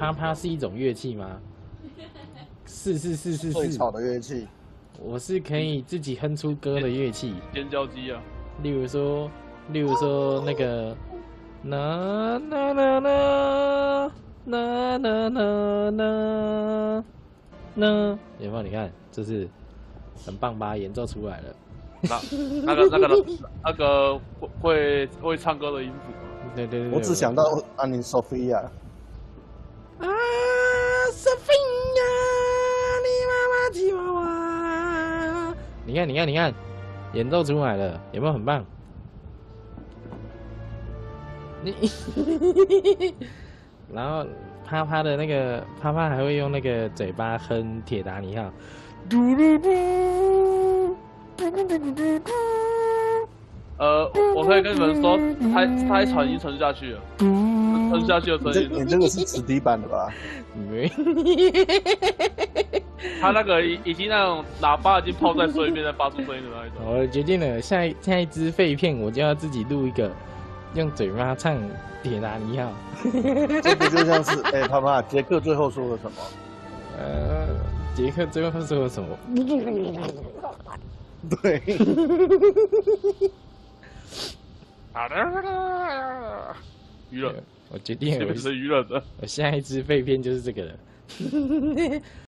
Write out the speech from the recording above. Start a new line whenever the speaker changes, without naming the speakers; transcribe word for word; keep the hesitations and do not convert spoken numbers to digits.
啪啪是一种乐器吗？是是是是是。
最吵的乐器。
我是可以自己哼出歌的乐器。
尖叫鸡啊。
例如说，例如说那个，啦啦啦啦啦啦啦啦啦，有没有？你看，这是很棒吧？演奏出来了。
那那个那个那个会会唱歌的音符。
对对对。
我只想到安妮 Sophia。
啊 ，Sophia， 你妈妈吉娃娃。你看，你看，你看，演奏出来了，有没有很棒？你，然后啪啪的那个啪啪还会用那个嘴巴哼铁达尼号，嘟嘟嘟，嘟嘟嘟嘟嘟嘟。
呃，我可以跟你们说，太太喘已经沉下去了，沉下去的声音。
你这个是直笛版的吧？
没。
他那个已已经那种喇叭已经泡在水里面，在发出声音的那一种。
我决定了，下一下一支废片我就要自己录一个，用嘴巴唱《铁达尼号》。
这不就像是哎，啪啪，杰克最后说了什么？
呃，杰克最后说了什么？
对。
好的，娱乐，
我决定了，
这边是娱乐的。
我下一支废片就是这个了。